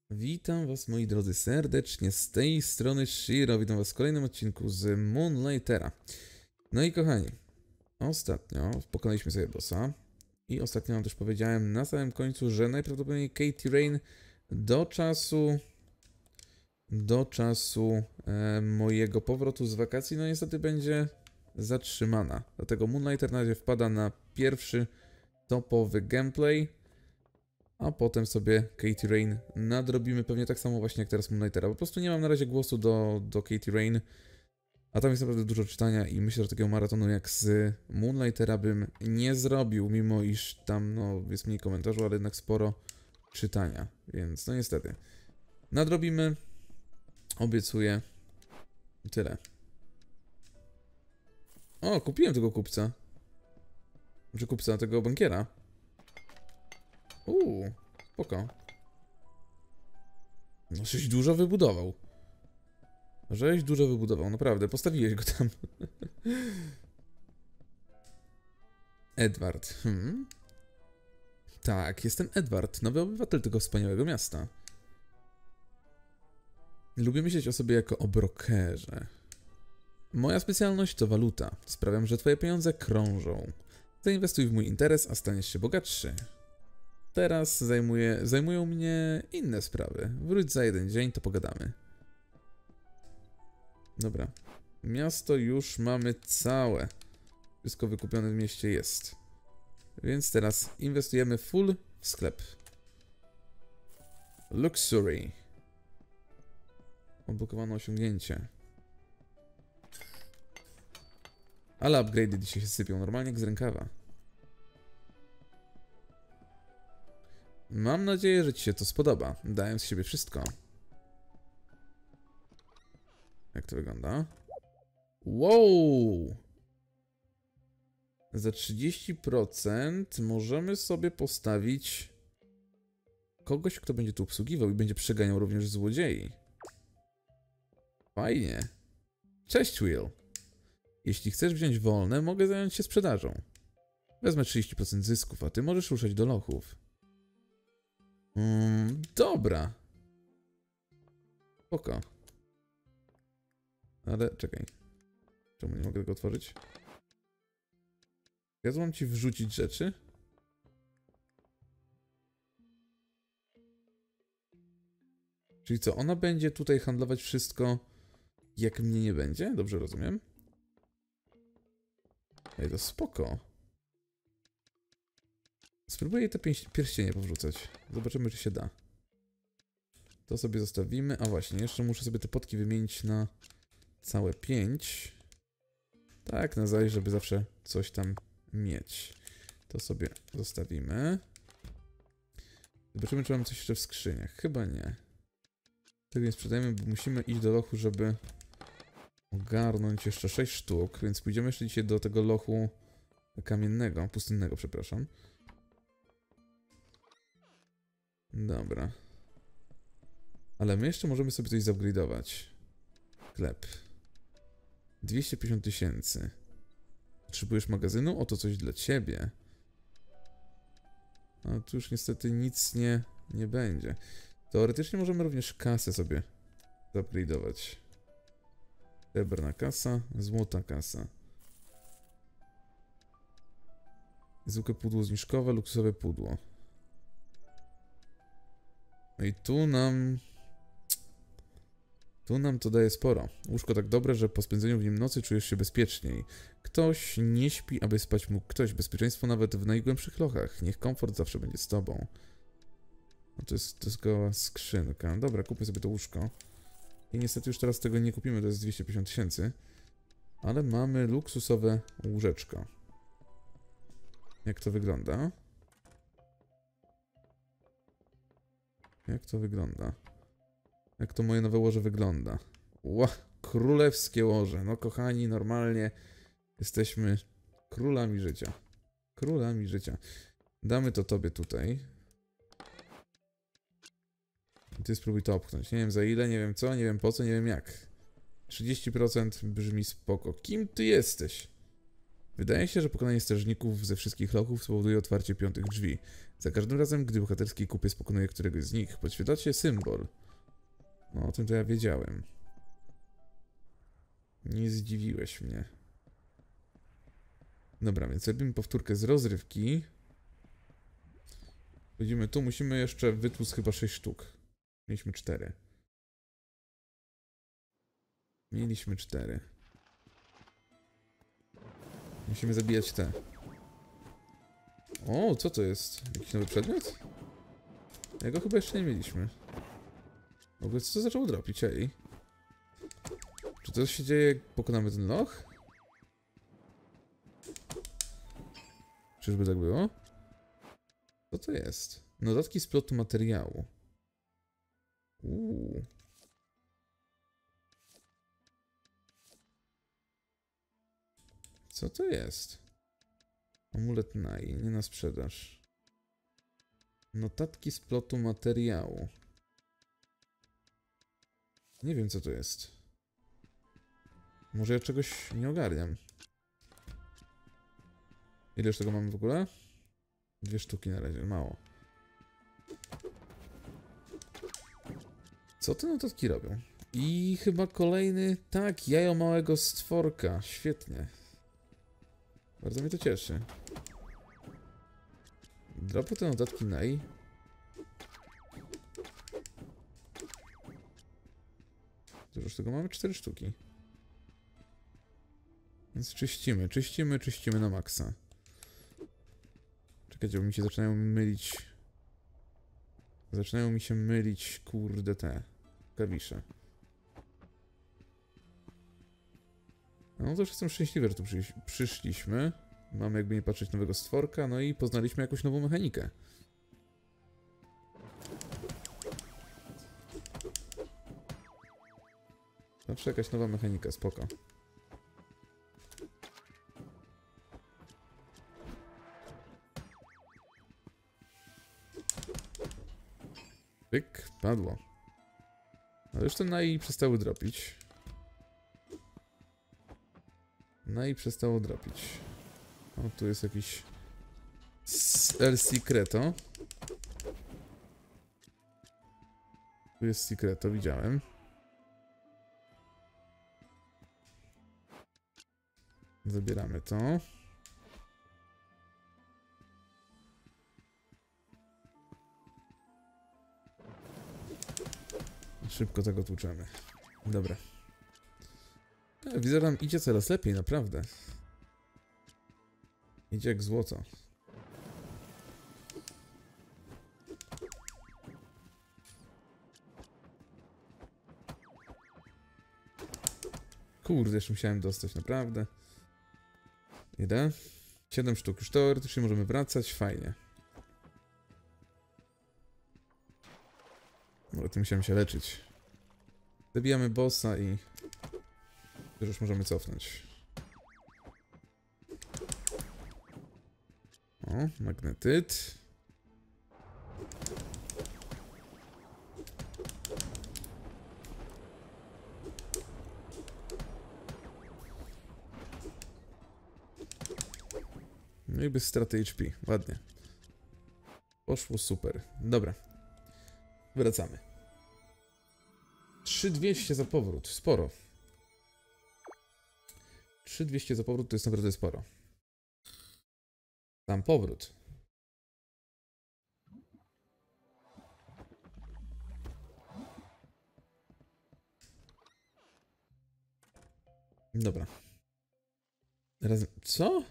Witam was, moi drodzy, serdecznie z tej strony Shiro. Witam was w kolejnym odcinku z Moonlightera. No i kochani, ostatnio pokonaliśmy sobie bossa i ostatnio wam też powiedziałem na samym końcu, że najprawdopodobniej Katie Rain do czasu mojego powrotu z wakacji, no niestety będzie zatrzymana. Dlatego Moonlighter na razie wpada na pierwszy topowy gameplay, a potem sobie Katie Rain nadrobimy pewnie tak samo właśnie jak teraz Moonlightera. Po prostu nie mam na razie głosu do Katie Rain, a tam jest naprawdę dużo czytania i myślę, że takiego maratonu jak z Moonlightera bym nie zrobił, mimo iż tam no, jest mniej komentarzy, ale jednak sporo czytania, więc no niestety. Nadrobimy, obiecuję. I tyle. O, kupiłem tego kupca. Czy kupca tego bankiera. Spoko. No, żeś dużo wybudował. Naprawdę. Postawiłeś go tam. Edward. Tak, jestem Edward, nowy obywatel tego wspaniałego miasta. Lubię myśleć o sobie jako o brokerze. Moja specjalność to waluta. Sprawiam, że twoje pieniądze krążą. Zainwestuj w mój interes, a staniesz się bogatszy. Teraz zajmują mnie inne sprawy. Wróć za jeden dzień, to pogadamy. Dobra. Miasto już mamy całe. Wszystko wykupione w mieście jest. Więc teraz inwestujemy full w sklep. Luxury. Odblokowano osiągnięcie. Ale upgrade'y dzisiaj się sypią normalnie jak z rękawa. Mam nadzieję, że ci się to spodoba. Dałem z siebie wszystko. Jak to wygląda? Wow! Za 30% możemy sobie postawić kogoś, kto będzie tu obsługiwał i będzie przeganiał również złodziei. Fajnie. Cześć, Will. Jeśli chcesz wziąć wolne, mogę zająć się sprzedażą. Wezmę 30% zysków, a ty możesz ruszać do lochów. Dobra. Spoko. Ale czekaj. Czemu nie mogę tego otworzyć? Ja tu mam ci wrzucić rzeczy? Czyli co, ona będzie tutaj handlować wszystko, jak mnie nie będzie? Dobrze rozumiem? Ej, to spoko. Spróbuję jej te pierścienie powrzucać. Zobaczymy, czy się da. To sobie zostawimy. A właśnie, jeszcze muszę sobie te potki wymienić na całe 5. Tak, na zaś, żeby zawsze coś tam mieć. To sobie zostawimy. Zobaczymy, czy mamy coś jeszcze w skrzyniach. Chyba nie. Tego nie sprzedajemy, bo musimy iść do lochu, żeby ogarnąć jeszcze 6 sztuk. Więc pójdziemy jeszcze dzisiaj do tego lochu kamiennego, pustynnego, przepraszam. Dobra. Ale my jeszcze możemy sobie coś zupgrade'ować. Sklep. 250 000. Potrzebujesz magazynu? Oto coś dla ciebie. A tu już niestety nic nie będzie. Teoretycznie możemy również kasę sobie zupgrade'ować. Srebrna kasa, złota kasa. Zwykłe pudło zniżkowe, luksusowe pudło. No i tu nam to daje sporo. Łóżko tak dobre, że po spędzeniu w nim nocy czujesz się bezpieczniej. Ktoś nie śpi, aby spać mógł ktoś. Bezpieczeństwo nawet w najgłębszych lochach. Niech komfort zawsze będzie z tobą. No to jest goła skrzynka. Dobra, kupmy sobie to łóżko. I niestety już teraz tego nie kupimy, to jest 250 000. Ale mamy luksusowe łóżeczko. Jak to wygląda? Jak to wygląda? Jak to moje nowe łoże wygląda? Ła, królewskie łoże. No kochani, normalnie jesteśmy królami życia. Królami życia. Damy to tobie tutaj. Ty spróbuj to opchnąć. Nie wiem za ile, nie wiem co, nie wiem po co, nie wiem jak. 30% brzmi spoko. Kim ty jesteś? Wydaje się, że pokonanie strażników ze wszystkich lochów spowoduje otwarcie 5 drzwi. Za każdym razem, gdy bohaterski kupiec pokonuje któregoś z nich, podświetlacie symbol. No, o tym to ja wiedziałem. Nie zdziwiłeś mnie. Dobra, więc robimy powtórkę z rozrywki. Chodzimy tu, musimy jeszcze wytłuc chyba 6 sztuk. Mieliśmy 4. Mieliśmy 4. Musimy zabijać te. O, co to jest? Jakiś nowy przedmiot? Jego chyba jeszcze nie mieliśmy. W ogóle co to zaczęło dropić, ej? Czy to się dzieje, jak pokonamy ten loch? Czyżby tak było? Co to jest? Notatki z plotu materiału. Co to jest? Amulet Nai, nie na sprzedaż. Notatki z plotu materiału. Nie wiem, co to jest. Może ja czegoś nie ogarniam. Ileż tego mamy w ogóle? 2 sztuki na razie, mało. Co te notatki robią? I chyba kolejny... Tak, jajo małego stworka. Świetnie. Bardzo mnie to cieszy. Dropu te notatki Nai. To już tego mamy 4 sztuki. Więc czyścimy na maksa. Czekajcie, bo mi się zaczynają mylić... Zaczynają mi się mylić, kurde, te klawisze. No to już jestem szczęśliwy, że tu przyszliśmy. Mamy jakby nie patrzeć nowego stworka, no i poznaliśmy jakąś nową mechanikę. Zawsze jakaś nowa mechanika, spoko. Pyk, padło. Ale już te Nai przestały dropić. Nai przestało dropić. O, tu jest jakiś... El Secreto. Tu jest Secreto, widziałem. Zabieramy to. Szybko tego tłuczemy. Dobra. Widzę, że nam idzie coraz lepiej, naprawdę. Idzie jak złoto. Kurde, jeszcze musiałem dostać, naprawdę. Ile? 7 sztuk. Już teoretycznie możemy wracać, fajnie. Ale tu musiałem się leczyć. Zabijamy bossa i... już możemy cofnąć. O, magnetyt. No i bez straty HP. Ładnie. Poszło super. Dobra. Wracamy. 3200 za powrót. Sporo. 3200 za powrót to jest naprawdę sporo. Tam powrót. Dobra. Razem... Co?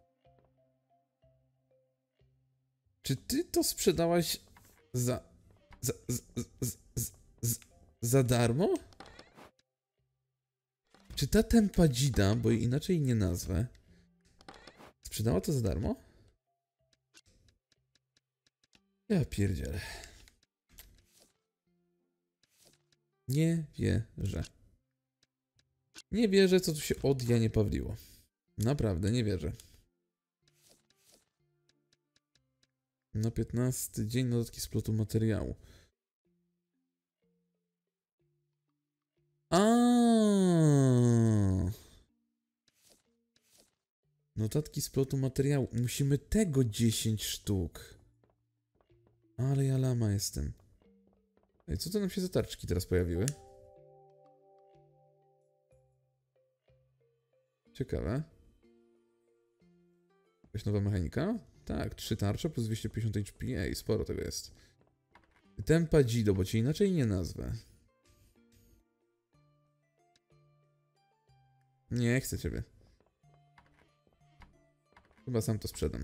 Czy ty to sprzedałaś za darmo? Czy ta tempadzida, bo jej inaczej nie nazwę, sprzedała to za darmo? Ja pierdzielę. Nie wierzę. Nie wierzę, co tu się od Janie Pawliło. Naprawdę, nie wierzę. Na 15 dzień notatki z plotu materiału. No Notatki z plotu materiału. Musimy tego 10 sztuk. Ale ja lama jestem. Ej, co to nam się za tarczki teraz pojawiły? Ciekawe. Jakaś nowa mechanika? Tak, 3 tarcze plus 250 HP. Ej, sporo tego jest. Tempa Jido, bo cię inaczej nie nazwę. Nie chcę ciebie. Chyba sam to sprzedam.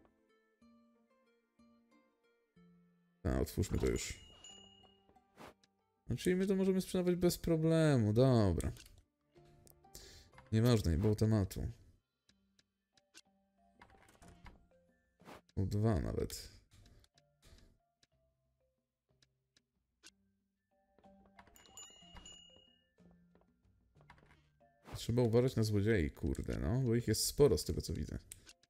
A, otwórzmy to już. No, czyli my to możemy sprzedawać bez problemu. Dobra. Nieważne, nie było tematu. U2 nawet. Trzeba uważać na złodziei, kurde, no, bo ich jest sporo z tego co widzę.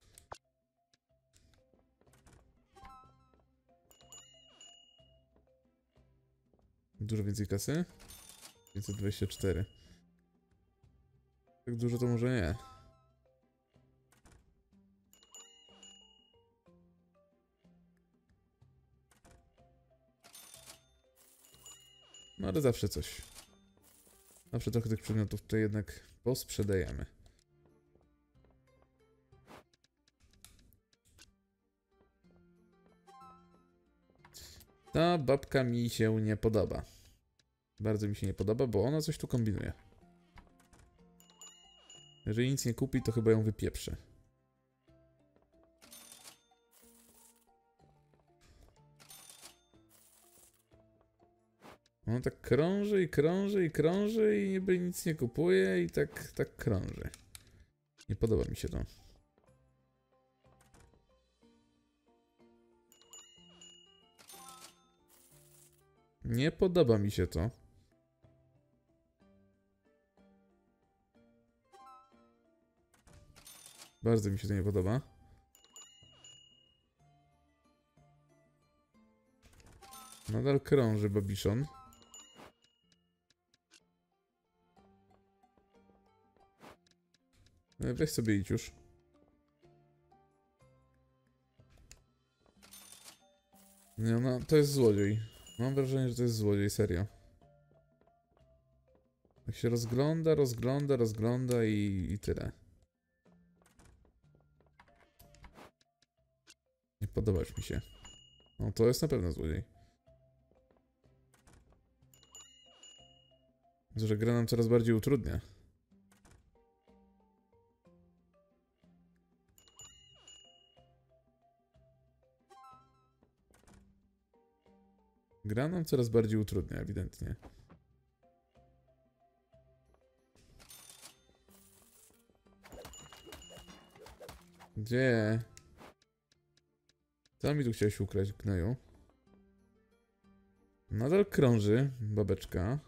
Dużo więcej kasy? 524. Tak dużo to może nie. No ale zawsze coś. Zawsze trochę tych przedmiotów tutaj jednak posprzedajemy. Ta babka mi się nie podoba. Bardzo mi się nie podoba, bo ona coś tu kombinuje. Jeżeli nic nie kupi, to chyba ją wypieprzę. On tak krąży i krąży i krąży i niby nic nie kupuje i tak krąży. Nie podoba mi się to. Nie podoba mi się to. Bardzo mi się to nie podoba. Nadal krąży Babiszon. Weź sobie idź już. Nie, no, to jest złodziej. Mam wrażenie, że to jest złodziej, serio. Jak się rozgląda i tyle. Nie podobać mi się. No to jest na pewno złodziej. Że gra nam coraz bardziej utrudnia. Gra nam coraz bardziej utrudnia, ewidentnie. Gdzie? Co mi tu chciałeś ukraść, gnoju? Nadal krąży babeczka.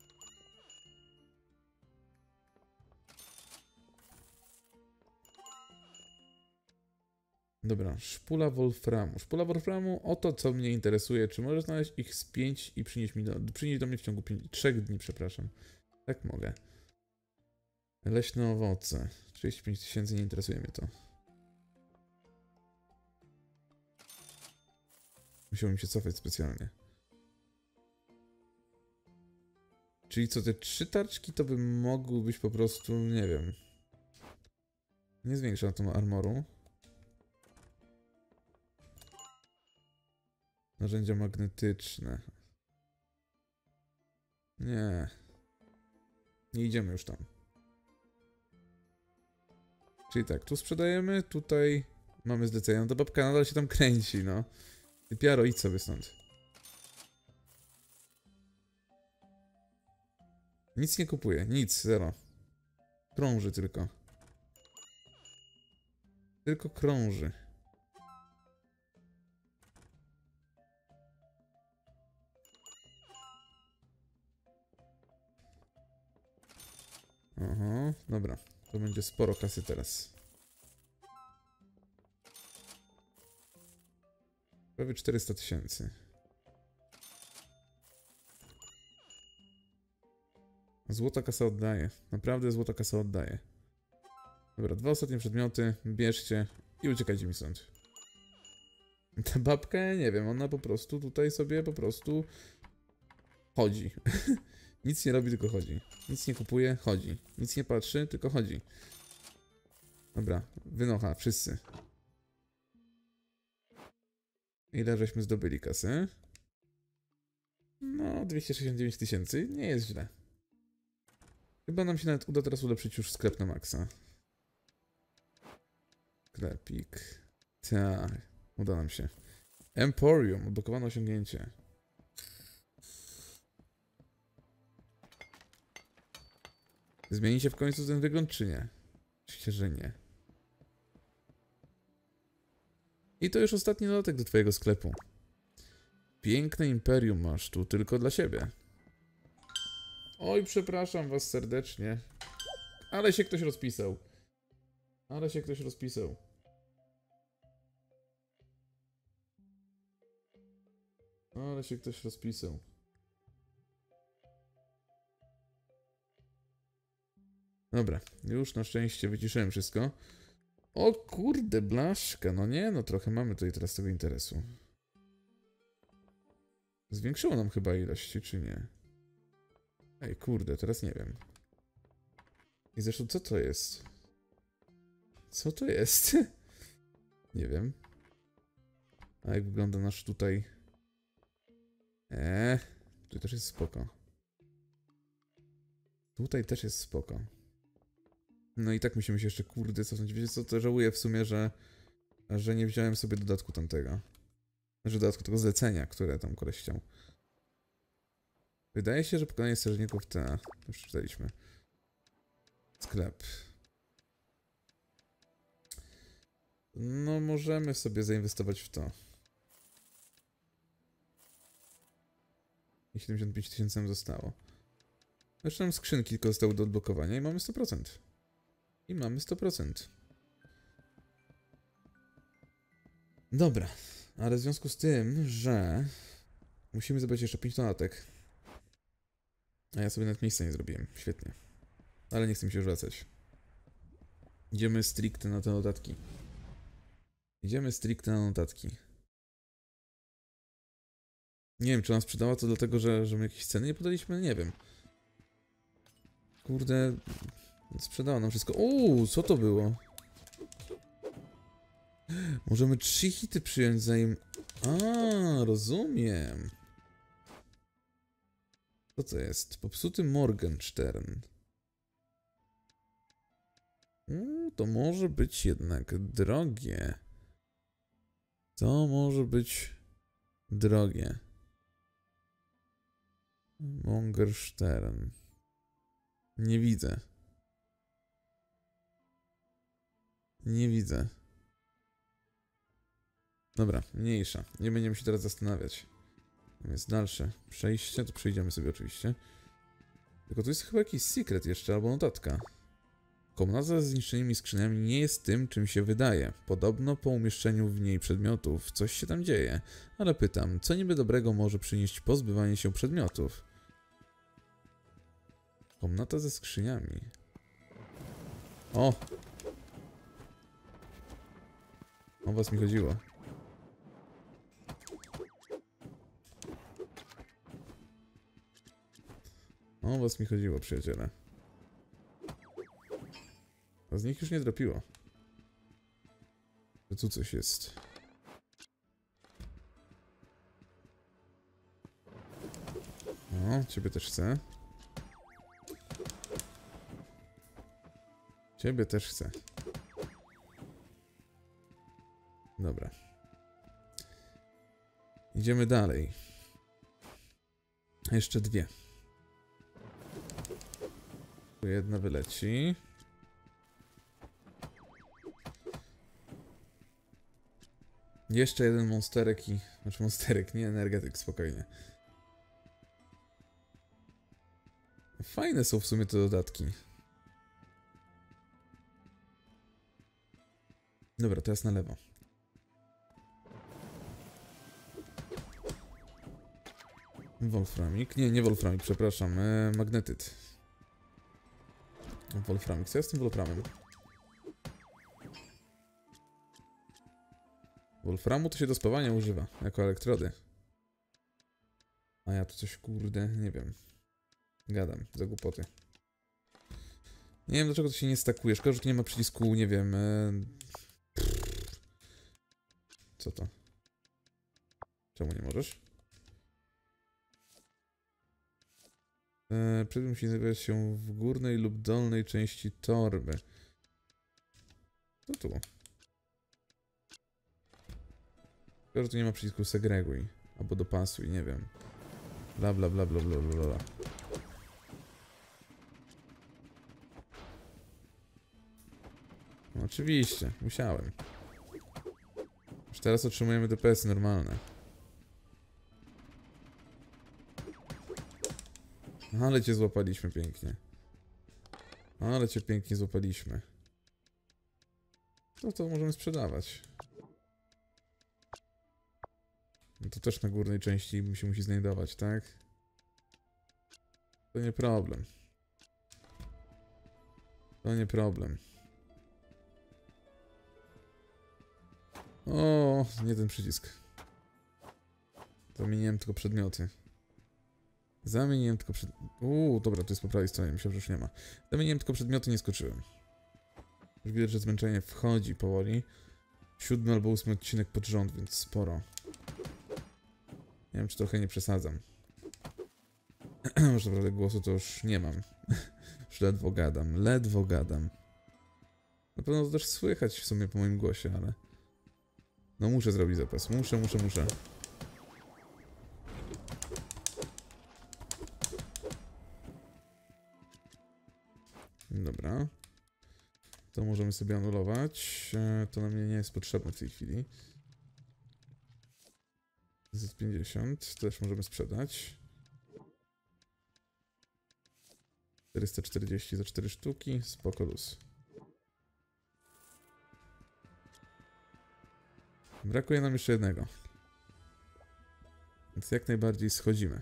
Dobra, szpula wolframu. Szpula wolframu, oto co mnie interesuje. Czy możesz znaleźć ich z 5 i przynieść do mnie w ciągu 3 dni, przepraszam. Tak mogę. Leśne owoce. 35 000, nie interesuje mnie to. Musiałbym się cofać specjalnie. Czyli co, te 3 tarczki to by mogły być po prostu, nie wiem. Nie zwiększam tą armoru. Narzędzia magnetyczne. Nie. Nie idziemy już tam. Czyli tak, tu sprzedajemy, tutaj mamy zlecenie. No ta babka nadal się tam kręci, no. Ty piaro, idź sobie stąd. Nic nie kupuje, nic, zero. Krąży tylko. Tylko krąży. Aha, dobra. To będzie sporo kasy teraz. Prawie 400 000. Złota kasa oddaje. Naprawdę złota kasa oddaje. Dobra, 2 ostatnie przedmioty, bierzcie i uciekajcie mi stąd. Ta babka, ja nie wiem, ona po prostu tutaj sobie po prostu chodzi. Nic nie robi, tylko chodzi. Nic nie kupuje, chodzi. Nic nie patrzy, tylko chodzi. Dobra, wynocha, wszyscy. Ile żeśmy zdobyli kasy? No, 269 000, nie jest źle. Chyba nam się nawet uda teraz ulepszyć już sklep na maksa. Sklepik. Tak, uda nam się. Emporium, odblokowano osiągnięcie. Zmienicie w końcu ten wygląd, czy nie? Oczywiście, że nie. I to już ostatni dodatek do twojego sklepu. Piękne imperium masz tu tylko dla siebie. Oj, przepraszam was serdecznie. Ale się ktoś rozpisał. Ale się ktoś rozpisał. Ale się ktoś rozpisał. Dobra, już na szczęście wyciszyłem wszystko. O kurde, blaszka. No nie, no trochę mamy tutaj teraz tego interesu. Zwiększyło nam chyba ilości, czy nie? Ej, kurde, teraz nie wiem. I zresztą, co to jest? Co to jest? Nie wiem. A jak wygląda nasz tutaj... tutaj też jest spoko. Tutaj też jest spoko. No i tak musimy się jeszcze, kurde, cofnąć. Wiecie co, to żałuję w sumie, że nie wziąłem sobie dodatku tamtego. Znaczy dodatku tego zlecenia, które tam koleś chciał. Wydaje się, że pokonanie strażników już przeczytaliśmy. Sklep. No możemy sobie zainwestować w to. I 75 000 nam zostało. Jeszcze nam skrzynki tylko zostały do odblokowania i mamy 100%. I mamy 100%. Dobra, ale w związku z tym, że musimy zebrać jeszcze 5 dodatek. A ja sobie nawet miejsca nie zrobiłem. Świetnie. Ale nie chcę mi się już wracać. Idziemy stricte na te notatki. Idziemy stricte na notatki. Nie wiem, czy ona sprzedała to dlatego, że my jakieś ceny nie podaliśmy? Nie wiem. Kurde... Sprzedała nam wszystko. Co to było? Możemy 3 hity przyjąć zanim... rozumiem. Co to jest? Popsuty Morgenstern. To może być jednak drogie. To może być drogie. Morgenstern. Nie widzę. Nie widzę. Dobra, mniejsza. Nie będziemy się teraz zastanawiać. Jest dalsze przejście, to przejdziemy sobie oczywiście. Tylko tu jest chyba jakiś secret jeszcze, albo notatka. Komnata ze zniszczonymi skrzyniami nie jest tym, czym się wydaje. Podobno po umieszczeniu w niej przedmiotów coś się tam dzieje. Ale pytam, co niby dobrego może przynieść pozbywanie się przedmiotów? Komnata ze skrzyniami. O! O was mi chodziło. O was mi chodziło, przyjaciele. A z nich już nie dropiło. To tu coś jest. O, ciebie też chcę. Ciebie też chcę. Dobra. Idziemy dalej. Jeszcze 2. Tu jedna wyleci. Jeszcze jeden monsterek i... Znaczy monsterek, nie energetyk, spokojnie. Fajne są w sumie te dodatki. Dobra, teraz na lewo. Wolframik. Nie Wolframik, przepraszam. Magnetyt. Wolframik. Co ja z tym Wolframem? Wolframu to się do spawania używa, jako elektrody. A ja tu coś, kurde, nie wiem. Gadam, za głupoty. Nie wiem, dlaczego to się nie stakuje. Szkoda, że tu nie ma przycisku, nie wiem. Co to? Czemu nie możesz? Przedmiot musi znajdować się w górnej lub dolnej części torby. Co tu? Szkoda, że tu nie ma przycisku segreguj. Albo dopasuj, nie wiem. Bla bla bla bla bla bla bla. No, oczywiście, musiałem. Już teraz otrzymujemy DPS normalne. Ale cię złapaliśmy pięknie. Ale cię pięknie złapaliśmy. No to możemy sprzedawać. No to też na górnej części się musi znajdować, tak? To nie problem. To nie problem. O, nie ten przycisk. Zamieniłem tylko przedmioty. Zamieniłem tylko dobra, to jest po prawej stronie, myślałem, że już nie ma. Zamieniłem tylko przedmioty, nie skoczyłem. Już widać, że zmęczenie wchodzi powoli. 7. albo 8. odcinek pod rząd, więc sporo. Nie wiem, czy trochę nie przesadzam. Może naprawdę głosu to już nie mam. Już ledwo gadam, ledwo gadam. Na pewno to też słychać w sumie po moim głosie, ale... No muszę zrobić zapas, muszę. Dobra. To możemy sobie anulować. To na mnie nie jest potrzebne w tej chwili. Z50 też możemy sprzedać. 440 za 4 sztuki. Spoko luz. Brakuje nam jeszcze jednego. Więc jak najbardziej schodzimy.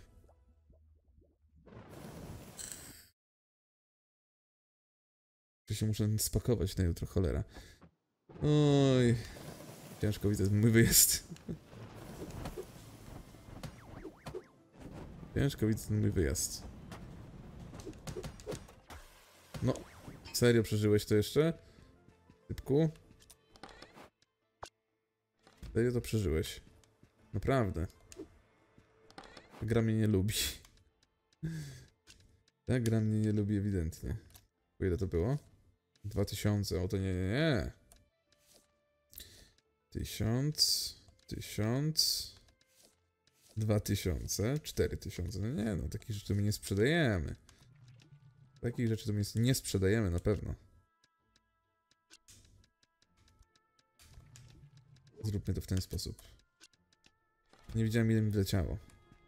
Że się muszę spakować na jutro, cholera. Oj. Ciężko widzę mój wyjazd. Ciężko widzę mój wyjazd. No. Serio przeżyłeś to jeszcze? Typku? Serio to przeżyłeś? Naprawdę. Ta gra mnie nie lubi. Ta gra mnie nie lubi ewidentnie. Po ile to było? 2000, o to nie. 1000, 2000, 4000, no nie no, takich rzeczy my nie sprzedajemy. Takich rzeczy to my nie sprzedajemy na pewno. Zróbmy to w ten sposób. Nie widziałem, ile mi wleciało.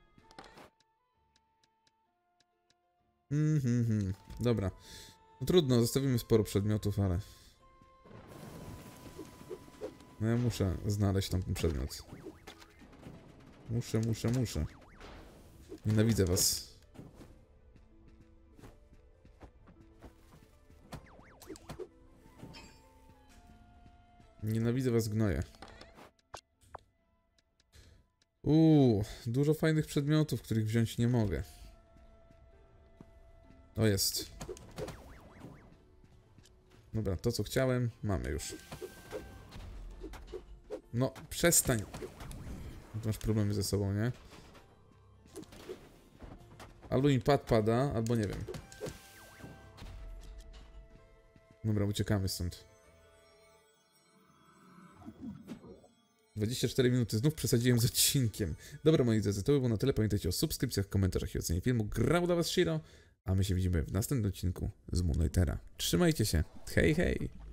Dobra. No trudno, zostawimy sporo przedmiotów, ale... No ja muszę znaleźć tam ten przedmiot. Muszę. Nienawidzę was. Nienawidzę was, gnoje. Dużo fajnych przedmiotów, których wziąć nie mogę. O, jest. Dobra, to co chciałem, mamy już. No, przestań. Tu masz problemy ze sobą, nie? Albo mi pad pada, albo nie wiem. Dobra, uciekamy stąd. 24 minuty, znów przesadziłem z odcinkiem. Dobra, moi drodzy, to by było na tyle. Pamiętajcie o subskrypcjach, komentarzach i ocenie filmu. Grał dla was Shiro, a my się widzimy w następnym odcinku z Moonlightera. Trzymajcie się. Hej, hej!